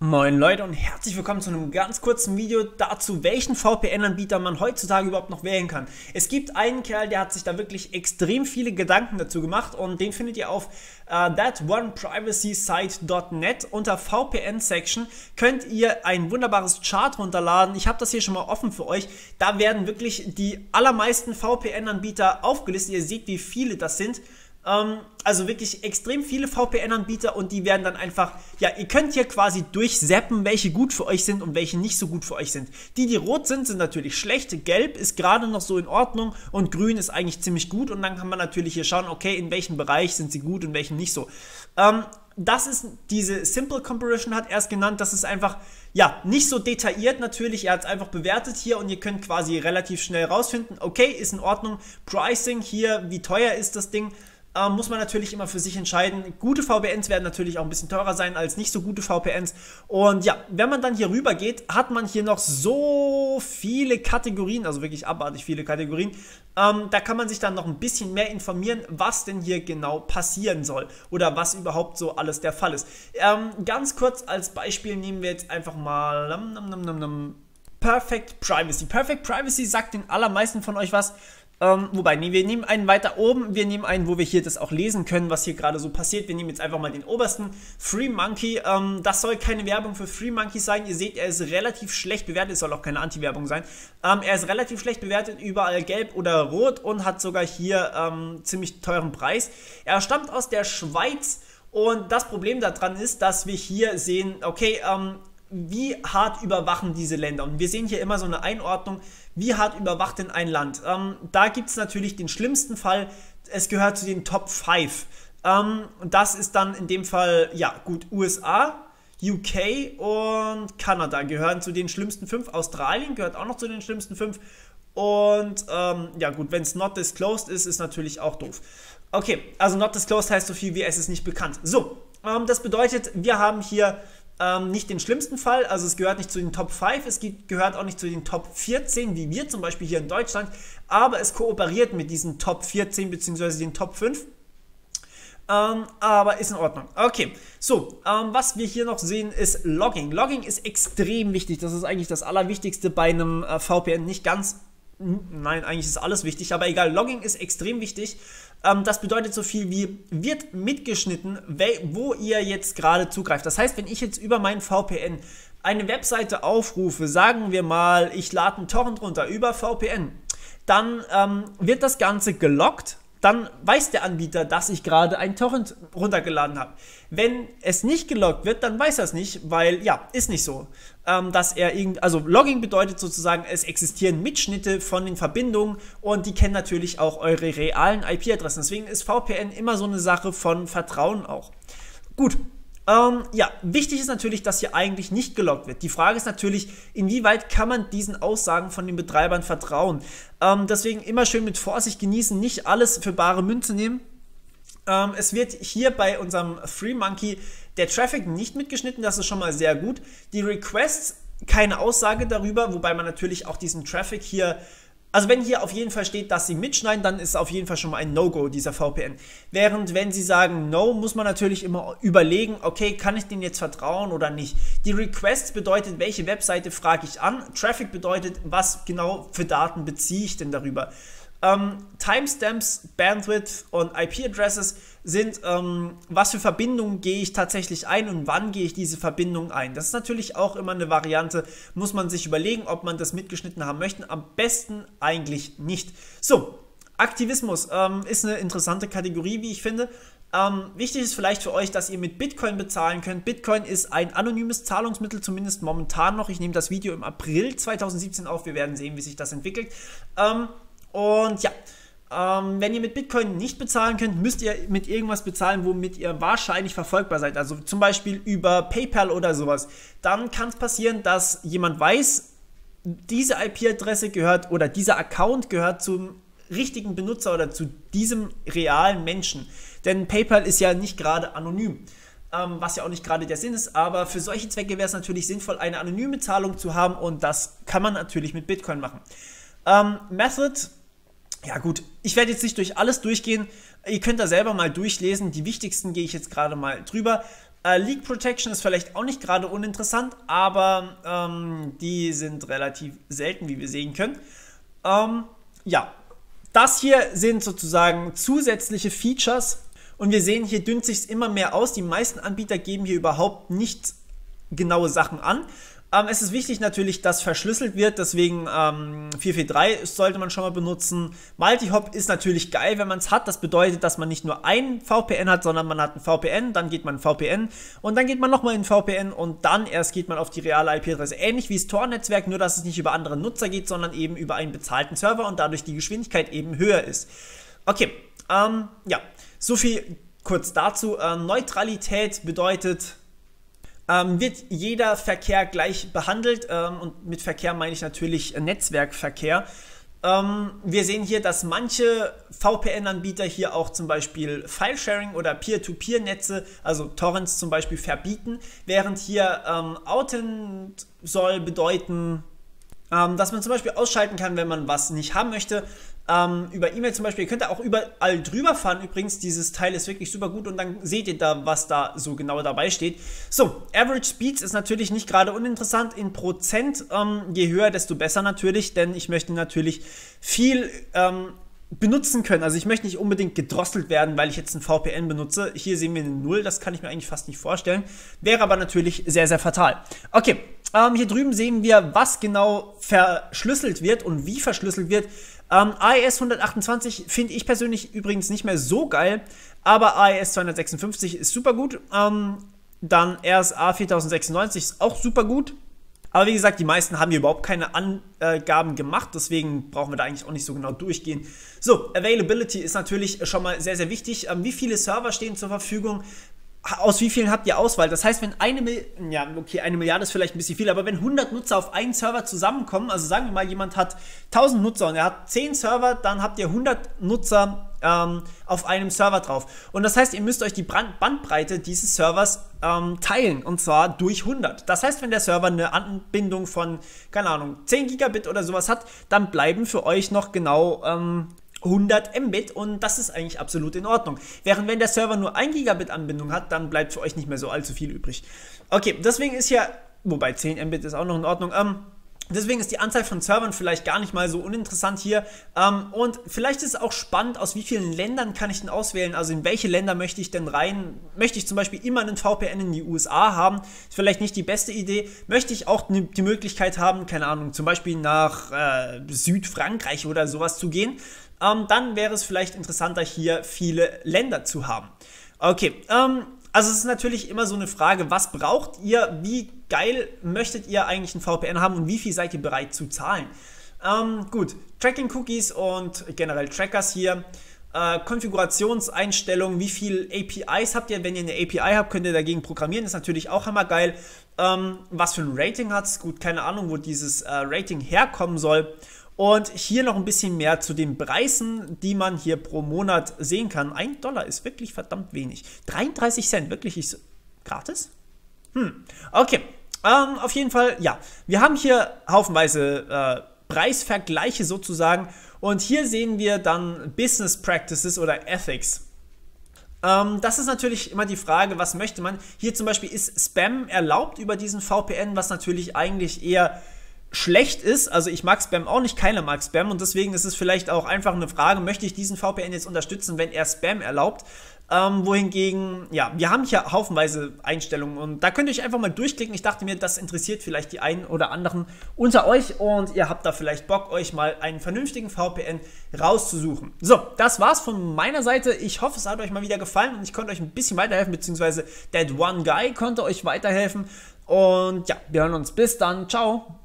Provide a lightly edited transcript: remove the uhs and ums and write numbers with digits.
Moin Leute und herzlich willkommen zu einem ganz kurzen Video dazu, welchen VPN-Anbieter man heutzutage überhaupt noch wählen kann. Es gibt einen Kerl, der hat sich da wirklich extrem viele Gedanken dazu gemacht und den findet ihr auf thatoneprivacysite.net. Unter VPN-Section könnt ihr ein wunderbares Chart runterladen. Ich habe das hier schon mal offen für euch. Da werden wirklich die allermeisten VPN-Anbieter aufgelistet. Ihr seht, wie viele das sind. Also wirklich extrem viele VPN-Anbieter und die werden dann einfach, ja, ihr könnt hier quasi durchzappen, welche gut für euch sind und welche nicht so gut für euch sind. Die rot sind, sind natürlich schlecht, gelb ist gerade noch so in Ordnung und grün ist eigentlich ziemlich gut und dann kann man natürlich hier schauen, okay, in welchem Bereich sind sie gut und in welchem nicht so. Das ist diese Simple Comparison, hat er es genannt, das ist einfach, ja, nicht so detailliert natürlich, er hat es einfach bewertet hier und ihr könnt quasi relativ schnell rausfinden, okay, ist in Ordnung, Pricing hier, wie teuer ist das Ding, muss man natürlich immer für sich entscheiden. Gute VPNs werden natürlich auch ein bisschen teurer sein als nicht so gute VPNs. Und ja, wenn man dann hier rüber geht, hat man hier noch so viele Kategorien, also wirklich abartig viele Kategorien. Da kann man sich dann noch ein bisschen mehr informieren, was denn hier genau passieren soll oder was überhaupt so alles der Fall ist. Ganz kurz als Beispiel nehmen wir jetzt einfach mal Perfect Privacy. Perfect Privacy sagt den allermeisten von euch was. Wobei, nee, wir nehmen einen weiter oben, wir nehmen einen, wo wir hier das auch lesen können, was hier gerade so passiert. Wir nehmen jetzt einfach mal den obersten, FreeMonkey. Das soll keine Werbung für FreeMonkey sein. Ihr seht, er ist relativ schlecht bewertet, es soll auch keine Anti-Werbung sein. Er ist relativ schlecht bewertet, überall gelb oder rot und hat sogar hier ziemlich teuren Preis. Er stammt aus der Schweiz und das Problem daran ist, dass wir hier sehen, okay, wie hart überwachen diese Länder? Und wir sehen hier immer so eine Einordnung, wie hart überwacht denn ein Land? Da gibt es natürlich den schlimmsten Fall, es gehört zu den Top 5. Das ist dann in dem Fall, ja gut, USA, UK und Kanada gehören zu den schlimmsten 5. Australien gehört auch noch zu den schlimmsten 5. Und ja gut, wenn es not disclosed ist, ist natürlich auch doof. Okay, also not disclosed heißt so viel wie es ist nicht bekannt. So, das bedeutet, wir haben hier nicht den schlimmsten Fall, also es gehört nicht zu den Top 5, es gehört auch nicht zu den Top 14, wie wir zum Beispiel hier in Deutschland, aber es kooperiert mit diesen Top 14 bzw. den Top 5. Aber ist in Ordnung. Okay, so, was wir hier noch sehen ist Logging. Logging ist extrem wichtig, das ist eigentlich das Allerwichtigste bei einem VPN, nicht ganz. Nein, eigentlich ist alles wichtig, aber egal, Logging ist extrem wichtig. Das bedeutet so viel wie, wird mitgeschnitten, wo ihr jetzt gerade zugreift. Das heißt, wenn ich jetzt über meinen VPN eine Webseite aufrufe, sagen wir mal, ich lade einen Torrent runter über VPN, dann wird das Ganze geloggt. Dann weiß der Anbieter, dass ich gerade einen Torrent runtergeladen habe. Wenn es nicht geloggt wird, dann weiß er es nicht, weil, ja, ist nicht so. Also Logging bedeutet sozusagen, es existieren Mitschnitte von den Verbindungen und die kennen natürlich auch eure realen IP-Adressen. Deswegen ist VPN immer so eine Sache von Vertrauen auch. Gut. Ja, wichtig ist natürlich, dass hier eigentlich nicht geloggt wird. Die Frage ist natürlich, inwieweit kann man diesen Aussagen von den Betreibern vertrauen? Deswegen immer schön mit Vorsicht genießen, nicht alles für bare Münze nehmen. Es wird hier bei unserem FreeMonkey der Traffic nicht mitgeschnitten, das ist schon mal sehr gut. Die Requests, keine Aussage darüber, wobei man natürlich auch diesen Traffic hier, also wenn hier auf jeden Fall steht, dass sie mitschneiden, dann ist auf jeden Fall schon mal ein No-Go, dieser VPN. Während wenn sie sagen No, muss man natürlich immer überlegen, okay, kann ich denen jetzt vertrauen oder nicht. Die Requests bedeutet, welche Webseite frage ich an. Traffic bedeutet, was genau für Daten beziehe ich denn darüber. Timestamps, Bandwidth und IP-Addresses sind, was für Verbindungen gehe ich tatsächlich ein und wann gehe ich diese Verbindungen ein. Das ist natürlich auch immer eine Variante, muss man sich überlegen, ob man das mitgeschnitten haben möchte. Am besten eigentlich nicht. So, Aktivismus ist eine interessante Kategorie, wie ich finde. Wichtig ist vielleicht für euch, dass ihr mit Bitcoin bezahlen könnt. Bitcoin ist ein anonymes Zahlungsmittel, zumindest momentan noch. Ich nehme das Video im April 2017 auf, wir werden sehen, wie sich das entwickelt. Und ja, wenn ihr mit Bitcoin nicht bezahlen könnt, müsst ihr mit irgendwas bezahlen, womit ihr wahrscheinlich verfolgbar seid. Also zum Beispiel über PayPal oder sowas. Dann kann es passieren, dass jemand weiß, diese IP-Adresse gehört oder dieser Account gehört zum richtigen Benutzer oder zu diesem realen Menschen. Denn PayPal ist ja nicht gerade anonym. Was ja auch nicht gerade der Sinn ist, aber für solche Zwecke wäre es natürlich sinnvoll, eine anonyme Zahlung zu haben und das kann man natürlich mit Bitcoin machen. Method. Ja gut, ich werde jetzt nicht durch alles durchgehen, ihr könnt da selber mal durchlesen, die wichtigsten gehe ich jetzt gerade mal drüber. Leak Protection ist vielleicht auch nicht gerade uninteressant, aber die sind relativ selten, wie wir sehen können. Ja, das hier sind sozusagen zusätzliche Features und wir sehen, hier dünnt sich immer mehr aus. Die meisten Anbieter geben hier überhaupt nicht genaue Sachen an. Es ist wichtig natürlich, dass verschlüsselt wird, deswegen 443 sollte man schon mal benutzen. Multi-Hop ist natürlich geil, wenn man es hat. Das bedeutet, dass man nicht nur ein VPN hat, sondern man hat ein VPN, dann geht man in VPN und dann geht man nochmal in VPN und dann erst geht man auf die reale IP-Adresse. Ähnlich wie das Tor-Netzwerk, nur dass es nicht über andere Nutzer geht, sondern eben über einen bezahlten Server und dadurch die Geschwindigkeit eben höher ist. Okay, ja, so viel kurz dazu. Neutralität bedeutet, wird jeder Verkehr gleich behandelt und mit Verkehr meine ich natürlich Netzwerkverkehr. Wir sehen hier, dass manche VPN-Anbieter hier auch zum Beispiel File-Sharing oder Peer-to-Peer-Netze, also Torrents zum Beispiel, verbieten, während hier Outen soll bedeuten, dass man zum Beispiel ausschalten kann, wenn man was nicht haben möchte. Über E-Mail zum Beispiel, ihr könnt da auch überall drüber fahren übrigens, dieses Teil ist wirklich super gut und dann seht ihr da, was da so genau dabei steht. So, Average Speeds ist natürlich nicht gerade uninteressant in Prozent, je höher, desto besser natürlich, denn ich möchte natürlich viel benutzen können, also ich möchte nicht unbedingt gedrosselt werden, weil ich jetzt ein VPN benutze. Hier sehen wir eine 0, das kann ich mir eigentlich fast nicht vorstellen, wäre aber natürlich sehr, sehr fatal. Okay, hier drüben sehen wir, was genau verschlüsselt wird und wie verschlüsselt wird. AES 128 finde ich persönlich übrigens nicht mehr so geil, aber AES 256 ist super gut. Dann RSA 4096 ist auch super gut. Aber wie gesagt, die meisten haben hier überhaupt keine Angaben gemacht, deswegen brauchen wir da eigentlich auch nicht so genau durchgehen. So, Availability ist natürlich schon mal sehr, sehr wichtig. Wie viele Server stehen zur Verfügung? Aus wie vielen habt ihr Auswahl? Das heißt, wenn eine Milliarde ist vielleicht ein bisschen viel, aber wenn 100 Nutzer auf einen Server zusammenkommen, also sagen wir mal, jemand hat 1000 Nutzer und er hat 10 Server, dann habt ihr 100 Nutzer auf einem Server drauf. Und das heißt, ihr müsst euch die Bandbreite dieses Servers teilen, und zwar durch 100. Das heißt, wenn der Server eine Anbindung von, keine Ahnung, 10 Gigabit oder sowas hat, dann bleiben für euch noch genau 100 Mbit und das ist eigentlich absolut in Ordnung. Während wenn der Server nur 1 Gigabit Anbindung hat, dann bleibt für euch nicht mehr so allzu viel übrig. Okay, deswegen ist ja, wobei 10 Mbit ist auch noch in Ordnung, deswegen ist die Anzahl von Servern vielleicht gar nicht mal so uninteressant hier. Und vielleicht ist es auch spannend, aus wie vielen Ländern kann ich denn auswählen, also in welche Länder möchte ich denn rein. Möchte ich zum Beispiel immer einen VPN in die USA haben, ist vielleicht nicht die beste Idee. Möchte ich auch die Möglichkeit haben, keine Ahnung, zum Beispiel nach Südfrankreich oder sowas zu gehen, dann wäre es vielleicht interessanter, hier viele Länder zu haben. Okay, also es ist natürlich immer so eine Frage, was braucht ihr, wie geil möchtet ihr eigentlich ein VPN haben und wie viel seid ihr bereit zu zahlen? Gut, Tracking-Cookies und generell Trackers hier, Konfigurationseinstellungen, wie viele APIs habt ihr? Wenn ihr eine API habt, könnt ihr dagegen programmieren, ist natürlich auch hammergeil. Was für ein Rating hat es? Gut, keine Ahnung, wo dieses Rating herkommen soll. Und hier noch ein bisschen mehr zu den Preisen, die man hier pro Monat sehen kann. $1 ist wirklich verdammt wenig. 33 Cent, wirklich ist gratis? Okay, auf jeden Fall, ja. Wir haben hier haufenweise Preisvergleiche sozusagen. Und hier sehen wir dann Business Practices oder Ethics. Das ist natürlich immer die Frage, was möchte man? Hier zum Beispiel ist Spam erlaubt über diesen VPN, was natürlich eigentlich eher schlecht ist. Also ich mag Spam auch nicht, keiner mag Spam und deswegen ist es vielleicht auch einfach eine Frage, möchte ich diesen VPN jetzt unterstützen, wenn er Spam erlaubt? Wohingegen, ja, wir haben hier haufenweise Einstellungen und da könnt ihr euch einfach mal durchklicken. Ich dachte mir, das interessiert vielleicht die einen oder anderen unter euch und ihr habt da vielleicht Bock, euch mal einen vernünftigen VPN rauszusuchen. So, das war's von meiner Seite. Ich hoffe, es hat euch mal wieder gefallen und ich konnte euch ein bisschen weiterhelfen, beziehungsweise That One Guy konnte euch weiterhelfen. Und ja, wir hören uns. Bis dann. Ciao.